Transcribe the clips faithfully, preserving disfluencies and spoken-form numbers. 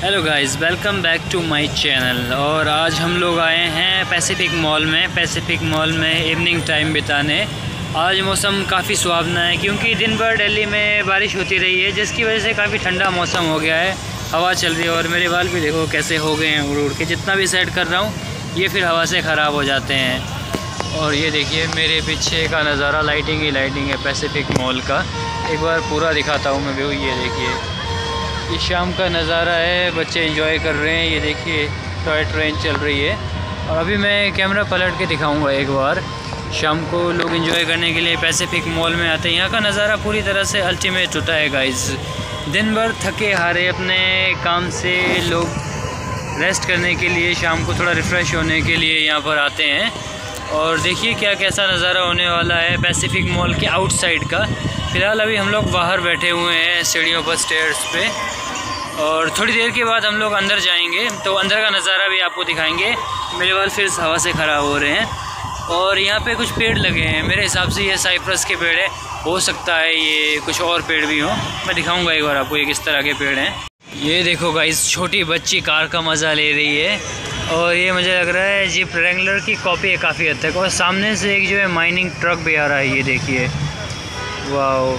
Hello guys, welcome back to my channel. और आज हम लोग आए हैं पैसिफिक मॉल में पैसिफिक मॉल में इवनिंग टाइम बिताने। आज मौसम काफ़ी सुहावना है क्योंकि दिन भर दिल्ली में बारिश होती रही है, जिसकी वजह से काफ़ी ठंडा मौसम हो गया है। हवा चल रही है और मेरे बाल भी देखो कैसे हो गए हैं उड़ उड़ के। जितना भी सेट कर रहा हूँ ये फिर हवा से ख़राब हो जाते हैं। और ये देखिए मेरे पीछे का नज़ारा, लाइटिंग ही लाइटिंग है पैसिफिक मॉल का। एक बार पूरा दिखाता हूँ मैं व्यू। ये देखिए, ये शाम का नज़ारा है, बच्चे एंजॉय कर रहे हैं। ये देखिए टॉय ट्रेन चल रही है। और अभी मैं कैमरा पलट के दिखाऊंगा एक बार। शाम को लोग एंजॉय करने के लिए पैसिफिक मॉल में आते हैं। यहाँ का नज़ारा पूरी तरह से अल्टीमेट होता है गाइस। दिन भर थके हारे अपने काम से लोग रेस्ट करने के लिए, शाम को थोड़ा रिफ़्रेश होने के लिए यहाँ पर आते हैं। और देखिए क्या कैसा नज़ारा होने वाला है पैसिफिक मॉल के आउटसाइड का। फ़िलहाल अभी हम लोग बाहर बैठे हुए हैं सीढ़ियों पर, स्टेयर्स पे। और थोड़ी देर के बाद हम लोग अंदर जाएंगे तो अंदर का नज़ारा भी आपको दिखाएंगे। मेरे बाल फिर हवा से ख़राब हो रहे हैं। और यहाँ पे कुछ पेड़ लगे हैं, मेरे हिसाब से ये साइप्रस के पेड़ है। हो सकता है ये कुछ और पेड़ भी हों, मैं दिखाऊंगा एक बार आपको ये किस तरह के पेड़ हैं। ये देखो गाइस, छोटी बच्ची कार का मज़ा ले रही है। और ये मुझे लग रहा है जीप रेंगलर की कॉपी है काफ़ी हद तक। और सामने से एक जो है माइनिंग ट्रक भी आ रहा है, ये देखिए। वाओ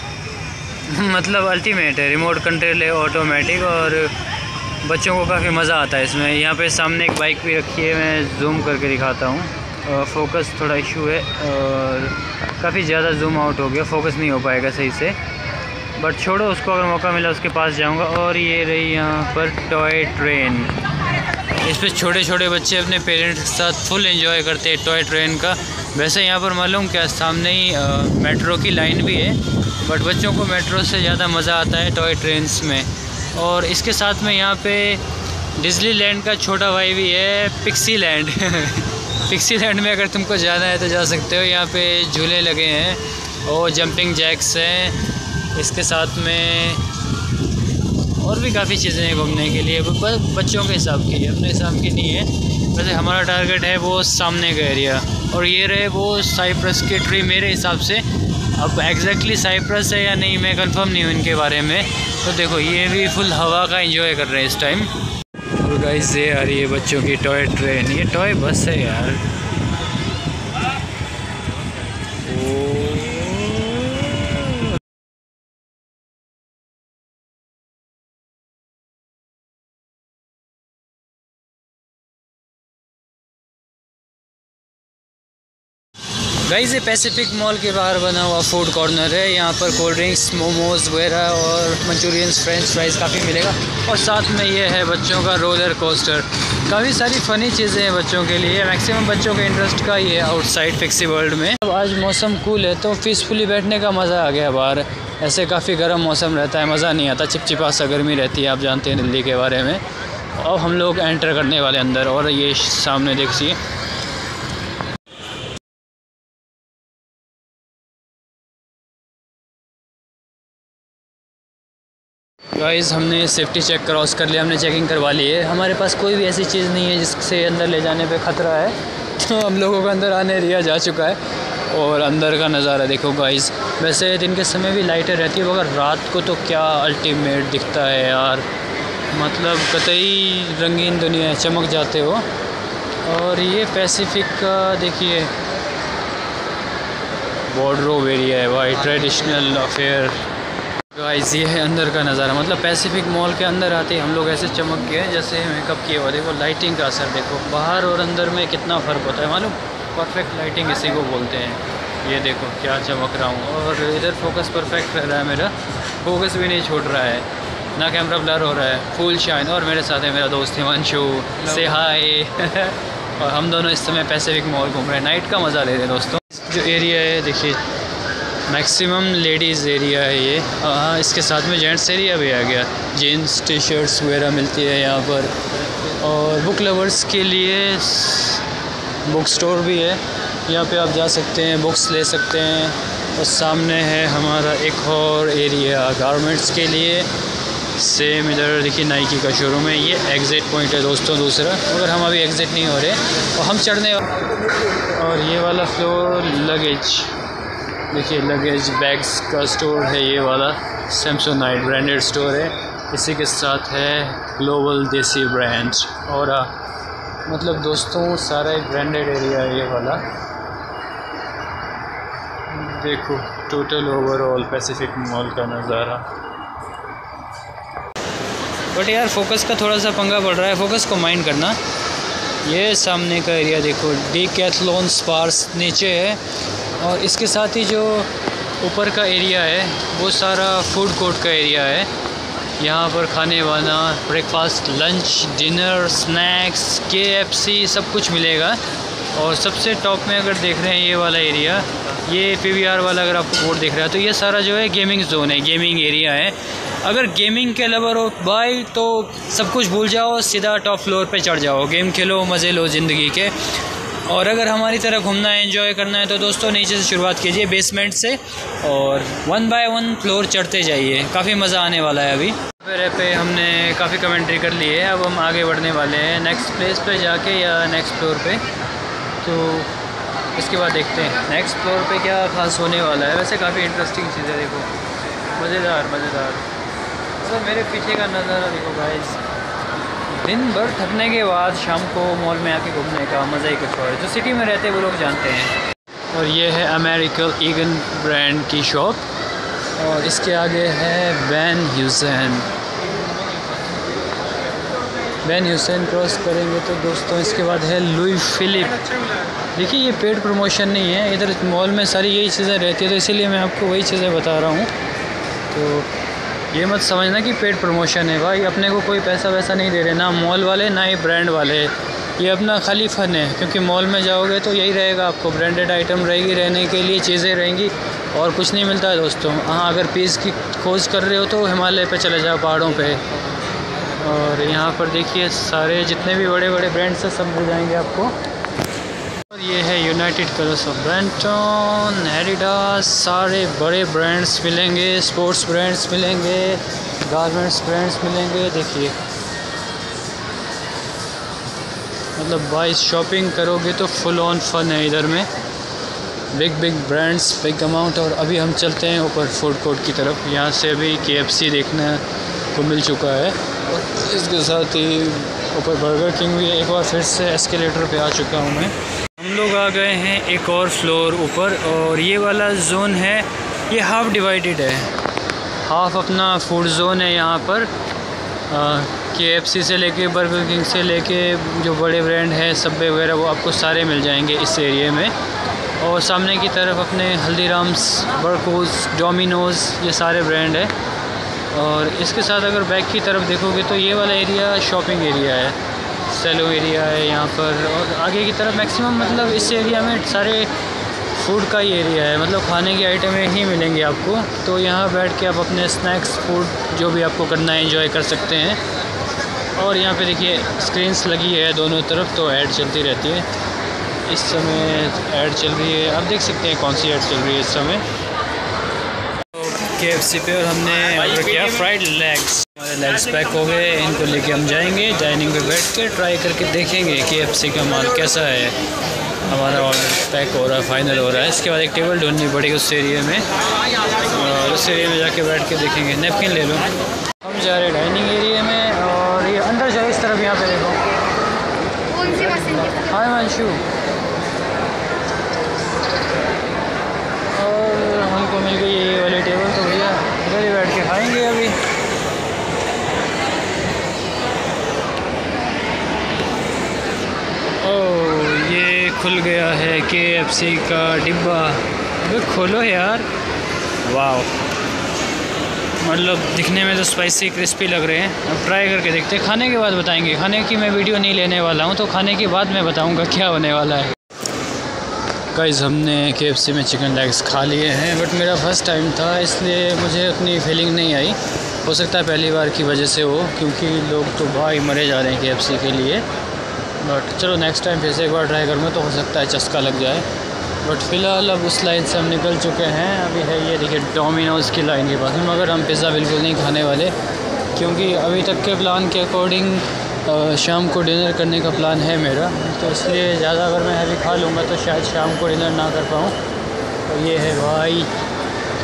मतलब अल्टीमेट है, रिमोट कंट्रोल है, ऑटोमेटिक। और बच्चों को काफ़ी मज़ा आता है इसमें। यहाँ पे सामने एक बाइक भी रखी है, मैं जूम करके दिखाता हूँ। फोकस थोड़ा इशू है और काफ़ी ज़्यादा जूम आउट हो गया, फोकस नहीं हो पाएगा सही से। बट छोड़ो उसको, अगर मौका मिला उसके पास जाऊँगा। और ये रही यहाँ पर टॉय ट्रेन। इस पर छोटे छोटे बच्चे अपने पेरेंट्स के साथ फुल एंजॉय करते हैं टॉय ट्रेन का। वैसे यहाँ पर मालूम क्या, सामने ही मेट्रो की लाइन भी है, बट बच्चों को मेट्रो से ज़्यादा मज़ा आता है टॉय ट्रेन्स में। और इसके साथ में यहाँ पे डिज्नीलैंड का छोटा भाई भी है, पिक्सी लैंड। पिक्सी लैंड में अगर तुमको जाना है तो जा सकते हो। यहाँ पे झूले लगे हैं और जंपिंग जैक्स हैं। इसके साथ में और भी काफ़ी चीज़ें हैं घूमने के लिए, बच्चों के हिसाब की है, अपने हिसाब की नहीं है। वैसे हमारा टारगेट है वो सामने का एरिया। और ये रहे वो साइप्रस के ट्री मेरे हिसाब से। अब एग्जैक्टली साइप्रस है या नहीं मैं कंफर्म नहीं हूँ इनके बारे में। तो देखो ये भी फुल हवा का एंजॉय कर रहे हैं इस टाइम। और गाइस ये आ रही है बच्चों की टॉय ट्रेन, ये टॉय बस है यार। गाइस ये पैसिफिक मॉल के बाहर बना हुआ फूड कॉर्नर है। यहाँ पर कोल्ड ड्रिंक्स, मोमोज वगैरह और मंचूरियंस, फ्रेंच फ्राइज़ काफ़ी मिलेगा। और साथ में ये है बच्चों का रोलर कोस्टर। काफ़ी सारी फ़नी चीज़ें हैं बच्चों के लिए। मैक्सिमम बच्चों के इंटरेस्ट का ये है आउटसाइड फिक्सी वर्ल्ड में। अब आज मौसम कूल है तो पीसफुली बैठने का मज़ा आ गया बाहर। ऐसे काफ़ी गर्म मौसम रहता है, मज़ा नहीं आता, चिपचिपा सा गर्मी रहती है, आप जानते हैं दिल्ली के बारे में। अब हम लोग एंटर करने वाले अंदर। और ये सामने देखिए, गाइस हमने सेफ्टी चेक क्रॉस कर लिया, हमने चेकिंग करवा ली है। हमारे पास कोई भी ऐसी चीज़ नहीं है जिससे अंदर ले जाने पे ख़तरा है। तो हम लोगों का अंदर आने दिया जा चुका है। और अंदर का नज़ारा देखो गाइस। वैसे दिन के समय भी लाइटें रहती है, मगर रात को तो क्या अल्टीमेट दिखता है यार। मतलब कतई रंगीन दुनिया है, चमक जाते हो। और ये पैसिफिक का देखिए वार्डरोब एरिया है भाई, ट्रेडिशनल अफेयर। गाइस ये है अंदर का नज़ारा। मतलब पैसिफिक मॉल के अंदर आते ही हम लोग ऐसे चमक गए जैसे मेकअप किए हुआ। देखो लाइटिंग का असर देखो, बाहर और अंदर में कितना फ़र्क होता है मालूम। परफेक्ट लाइटिंग इसी को बोलते हैं। ये देखो क्या चमक रहा हूँ। और इधर फोकस परफेक्ट रह रहा है मेरा, फोकस भी नहीं छूट रहा है, ना कैमरा ब्लर हो रहा है, फुल शाइन। और मेरे साथ है मेरा दोस्त हिमांशु, से हाय। और हम दोनों इस समय पैसिफिक मॉल घूम रहे हैं, नाइट का मज़ा ले रहे हैं दोस्तों। जो एरिया है देखिए, मैक्सिमम लेडीज़ एरिया है ये। हाँ, इसके साथ में जेंट्स एरिया भी आ गया। जीन्स, टी शर्ट्स वगैरह मिलती है यहाँ पर। और बुक लवर्स के लिए बुक स्टोर भी है, यहाँ पे आप जा सकते हैं, बुक्स ले सकते हैं। और सामने है हमारा एक और एरिया गारमेंट्स के लिए। सेम इधर देखिए नाइकी का शोरूम है। ये एग्ज़िट पॉइंट है दोस्तों दूसरा, मगर हम अभी एग्ज़िट नहीं हो रहे और हम चढ़ने। और ये वाला फ्लोर लगेज, देखिए लगेज बैग्स का स्टोर है ये वाला। सैमसोनाइट ब्रांडेड स्टोर है। इसी के साथ है ग्लोबल देसी ब्रांड और मतलब दोस्तों सारा एक ब्रांडेड एरिया है ये वाला। देखो टोटल ओवरऑल पैसिफिक मॉल का नज़ारा। बट यार फोकस का थोड़ा सा पंगा पड़ रहा है, फोकस को माइंड करना। ये सामने का एरिया देखो, डीकैथलॉन स्पार्स नीचे है और इसके साथ ही जो ऊपर का एरिया है वो सारा फूड कोर्ट का एरिया है। यहाँ पर खाने वाला breakfast, lunch, dinner, snacks, KFC सब कुछ मिलेगा। और सबसे टॉप में अगर देख रहे हैं ये वाला एरिया, ये पीवीआर वाला अगर आपको बोर्ड दिख रहा है तो ये सारा जो है गेमिंग जोन है, गेमिंग एरिया है। अगर गेमिंग के लवर हो भाई तो सब कुछ भूल जाओ, सीधा टॉप फ्लोर पे चढ़ जाओ, गेम खेलो, मज़े लो ज़िंदगी के। और अगर हमारी तरह घूमना है, एंजॉय करना है तो दोस्तों नीचे से शुरुआत कीजिए बेसमेंट से और वन बाय वन फ्लोर चढ़ते जाइए, काफ़ी मज़ा आने वाला है। अभी फिर पे हमने काफ़ी कमेंट्री कर ली है, अब हम आगे बढ़ने वाले हैं नेक्स्ट प्लेस पे जाके या नेक्स्ट फ्लोर पे। तो इसके बाद देखते हैं नेक्स्ट फ्लोर पे क्या खास होने वाला है। वैसे काफ़ी इंटरेस्टिंग चीज़ है, देखो मज़ेदार मज़ेदार। तो मेरे पीछे का नज़ारा देखो गाइस, दिन भर थकने के बाद शाम को मॉल में आके घूमने का मज़ा ही कुछ और है। जो सिटी में रहते हैं वो लोग जानते हैं। और ये है अमेरिकन ईगन ब्रांड की शॉप और इसके आगे है Van Heusen. Van Heusen cross करेंगे तो दोस्तों इसके बाद है लुई फिलिप। देखिए ये पेड प्रमोशन नहीं है, इधर मॉल में सारी यही चीज़ें रहती है तो इसीलिए मैं आपको वही चीज़ें बता रहा हूँ। तो ये मत समझना कि पेड प्रमोशन है भाई, अपने को कोई पैसा वैसा नहीं दे रहे, ना मॉल वाले ना ही ब्रांड वाले। ये अपना खाली फ़न है, क्योंकि मॉल में जाओगे तो यही रहेगा, आपको ब्रांडेड आइटम रहेगी, रहने के लिए चीज़ें रहेंगी और कुछ नहीं मिलता है दोस्तों। हाँ अगर पीस की खोज कर रहे हो तो हिमालय पे चले जाओ, पहाड़ों पे। और यहाँ पर देखिए सारे जितने भी बड़े बड़े ब्रांड्स हैं सब मिल जाएंगे आपको। और ये है United Colors of Benetton, Adidas, सारे बड़े ब्रांड्स मिलेंगे, स्पोर्ट्स ब्रांड्स मिलेंगे, गारमेंट्स ब्रांड्स मिलेंगे। देखिए मतलब भाई शॉपिंग करोगे तो फुल ऑन फन है इधर में, big big brands, big amount. और अभी हम चलते हैं ऊपर फूड कोर्ट की तरफ। यहाँ से अभी केएफसी देखने को मिल चुका है और इसके साथ ही ऊपर बर्गर किंग भी एक बार फिर से एस्केलेटर पे आ चुका हूँ मैं। हम लोग आ गए हैं एक और फ्लोर ऊपर और ये वाला जोन है, ये हाफ डिवाइडेड है, हाफ अपना फूड जोन है। यहाँ पर केएफसी से लेके बर्गर किंग से लेके जो बड़े ब्रांड हैं सबवे वगैरह वो आपको सारे मिल जाएंगे इस एरिया में। और सामने की तरफ अपने हल्दीराम्स, बर्कोज, डोमिनोज़, ये सारे ब्रांड है। और इसके साथ अगर बैक की तरफ देखोगे तो ये वाला एरिया शॉपिंग एरिया है, सेलो एरिया है यहाँ पर। और आगे की तरफ मैक्सिमम मतलब इस एरिया में सारे फूड का ही एरिया है, मतलब खाने की आइटमें ही मिलेंगी आपको। तो यहाँ बैठ के आप अपने स्नैक्स, फूड जो भी आपको करना है एंजॉय कर सकते हैं। और यहाँ पे देखिए स्क्रीन्स लगी है दोनों तरफ, तो ऐड चलती रहती है। इस समय ऐड चल रही है, आप देख सकते हैं कौन सी ऐड चल रही है इस समय। केएफसी पे और हमने ऑर्डर किया फ्राइड लेग्स। हमारे लेग्स पैक हो गए, इनको लेके हम जाएंगे डाइनिंग पे बैठ के ट्राई करके देखेंगे केएफसी का माल कैसा है। हमारा ऑर्डर पैक हो रहा है, फाइनल हो रहा है। इसके बाद एक टेबल ढूंढनी पड़ेगी उस एरिया में और उस एरिया में जाके बैठ के देखेंगे। नैपकिन ले लो। हम जा रहे हैं डाइनिंग एरिया में और ये अंदर जाए इस तरफ, यहाँ पे देखो। हाय मानशू। और हमको मिल गई ये वाली टेबल, तो भैया इधर ही बैठ के खाएंगे अभी। ओह ये खुल गया है केएफसी का डिब्बा। अबे खोलो यार, वाह मतलब दिखने में तो स्पाइसी क्रिस्पी लग रहे हैं। अब ट्राई करके देखते हैं, खाने के बाद बताएंगे। खाने की मैं वीडियो नहीं लेने वाला हूँ, तो खाने के बाद मैं बताऊँगा क्या होने वाला है। गाइस हमने केएफसी में चिकन लेग्स खा लिए हैं, बट मेरा फर्स्ट टाइम था इसलिए मुझे उतनी फीलिंग नहीं आई। हो सकता है पहली बार की वजह से हो, क्योंकि लोग तो भाई मरे जा रहे हैं केएफसी के लिए। बट चलो नेक्स्ट टाइम फिर से एक बार ट्राई करूँगा, तो हो सकता है चस्का लग जाए। बट फ़िलहाल अब उस लाइन से हम निकल चुके हैं। अभी है ये देखिए डोमिनोज़ की लाइन के पास में, मगर हम पिज़्ज़ा बिल्कुल नहीं खाने वाले, क्योंकि अभी तक के प्लान के अकॉर्डिंग शाम को डिनर करने का प्लान है मेरा। तो इसलिए ज़्यादा अगर मैं हैवी खा लूँगा तो शायद शाम को डिनर ना कर पाऊँ। तो ये है भाई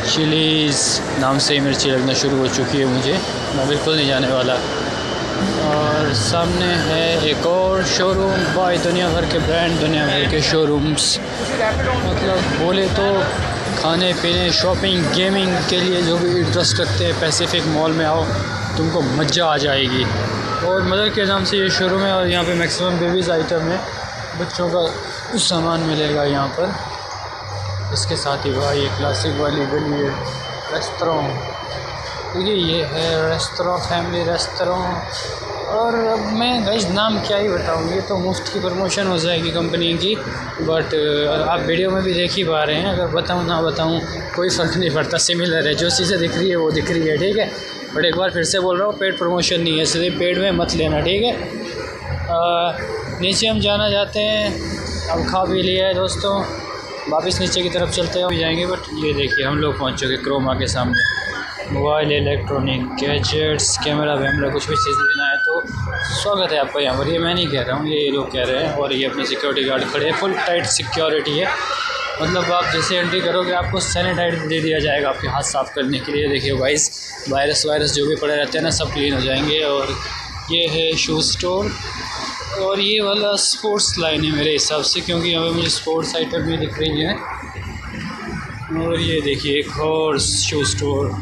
चिलीज़ नाम से ही मिर्ची लगना शुरू हो चुकी है मुझे, मैं बिल्कुल नहीं जाने वाला। और सामने है एक और शोरूम, भाई दुनिया भर के ब्रांड, दुनिया भर के शोरूम्स, मतलब बोले तो खाने पीने, शॉपिंग, गेमिंग के लिए जो भी इंटरेस्ट रखते हैं पैसिफिक मॉल में आओ, तुमको मज़ा आ जाएगी। और मदर के नाम से ये शोरूम है और यहाँ पे मैक्सिमम बेबीज़ आइटम है, बच्चों का सामान मिलेगा यहाँ पर। इसके साथ ही भाई ये क्लासिक वाली गली है रेस्टोरेंट, देखिए ये है रेस्टोरेंट, फैमिली रेस्टोरेंट। और अब मैं गाइस नाम क्या ही बताऊँ, ये तो मुफ्त की प्रमोशन हो जाएगी कंपनी की, बट आप वीडियो में भी देख ही पा रहे हैं, अगर बताऊँ ना बताऊँ कोई फ़र्क नहीं पड़ता, सिमिलर है, जो चीज़ें दिख रही है वो दिख रही है, ठीक है। बट एक बार फिर से बोल रहा हूँ, पेड प्रमोशन नहीं है, सीधे पेड में मत लेना, ठीक है। आ, नीचे हम जाना चाहते हैं, अब खा भी लिया है दोस्तों, वापस नीचे की तरफ चलते हैं जाएंगे। बट ये देखिए हम लोग पहुँच चुके क्रोमा के सामने। मोबाइल, इलेक्ट्रॉनिक गैजेट्स, कैमरा वैमरा कुछ भी चीज़ लेना है तो स्वागत है आपका यहाँ पर। ये मैं नहीं कह रहा हूँ, ये लोग कह रहे हैं। और ये अपने सिक्योरिटी गार्ड खड़े हैं, फुल टाइट सिक्योरिटी है, मतलब आप जैसे एंट्री करोगे आपको सैनिटाइज दे दिया जाएगा आपके हाथ साफ़ करने के लिए। देखिए वाइस वायरस वायरस जो भी पड़े रहते हैं ना, सब क्लीन हो जाएंगे। और ये है शू स्टोर, और ये वाला स्पोर्ट्स लाइन है मेरे हिसाब से, क्योंकि यहाँ पे मुझे स्पोर्ट्स आइटम भी दिख रही है। और ये देखिए एक और शू स्टोर,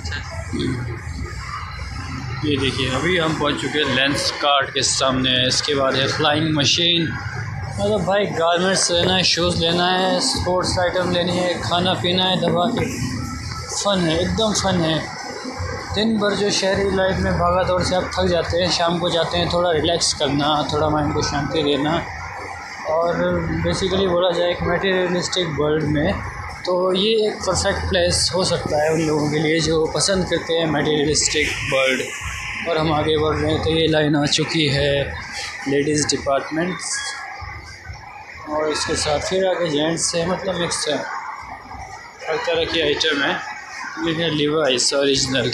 ये देखिए अभी हम पहुंच चुके हैं लेंस कार्ट के सामने। इसके बाद है फ्लाइंग मशीन, मतलब भाई गारमेंट्स लेना है, शूज़ लेना है, स्पोर्ट्स आइटम लेनी है, खाना पीना है, दवा के फ़न है, एकदम फ़न है। दिन भर जो शहरी लाइफ में भागा दौड़ से आप थक जाते हैं, शाम को जाते हैं थोड़ा रिलैक्स करना, थोड़ा माइंड को शांति देना। और बेसिकली बोला जाए एक मटेरियलिस्टिक वर्ल्ड में तो ये एक परफेक्ट प्लेस हो सकता है उन लोगों के लिए जो पसंद करते हैं मटेरियलिस्टिक वर्ल्ड। और हम आगे बढ़ रहे हैं तो ये लाइन आ चुकी है लेडीज़ डिपार्टमेंट्स, और इसके साथ फिर आगे जेंट्स है, मतलब मिक्स है, हर तरह की आइटम है। ये है लिवाइस ओरिजिनल,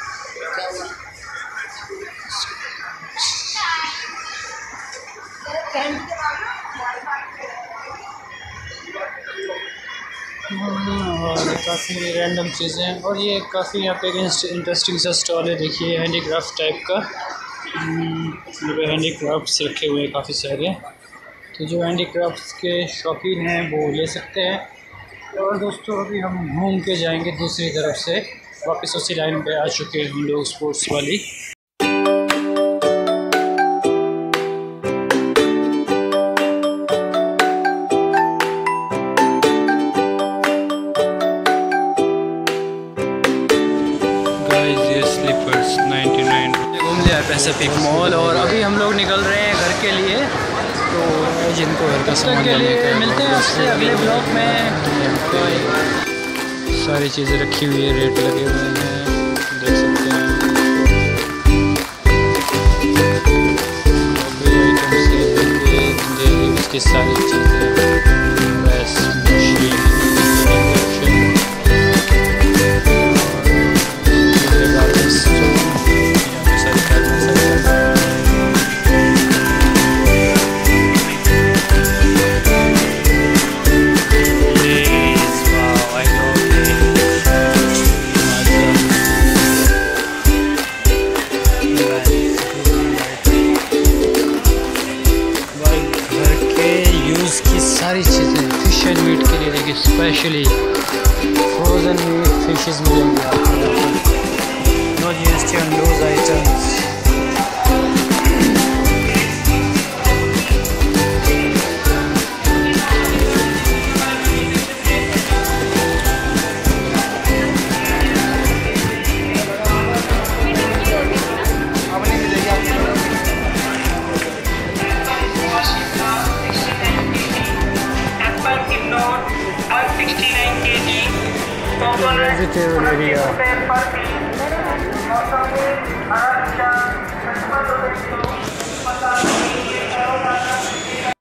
और काफ़ी रैंडम चीज़ें। और ये काफ़ी यहाँ पे एक इंटरेस्टिंग सा स्टॉल है, देखिए हैंडीक्राफ्ट टाइप का, यहाँ पे हैंडीक्राफ्ट्स रखे हुए हैं काफ़ी सारे, तो जो हैंडीक्राफ्ट्स के शौकीन हैं वो ले सकते हैं। और दोस्तों अभी हम घूम के जाएंगे दूसरी तरफ से, वापस उसी लाइन पे आ चुके हैं हम लोग स्पोर्ट्स वाली। पैसिफिक मॉल, और अभी हम लोग निकल रहे हैं घर के लिए, तो जिनको घर का सामान के लिए मिलते हैं आपसे अगले ब्लॉग में। सारी चीज़ें रखी हुई है, रेट लगे हुए हैं, देख सकते हैं। आइटम से लेके उसकी सारी चीज़ें, बस मशीन, सारी चीज़ें फिश एंड मीट के लिए देखिए, स्पेशली फ्रोज़न मीट फिशेस मिलेंगे आपको, no GST on those items. Vegetable area,